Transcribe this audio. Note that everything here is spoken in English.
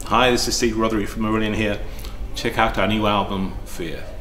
Hi, this is Steve Rothery from Marillion here. Check out our new album, Fear.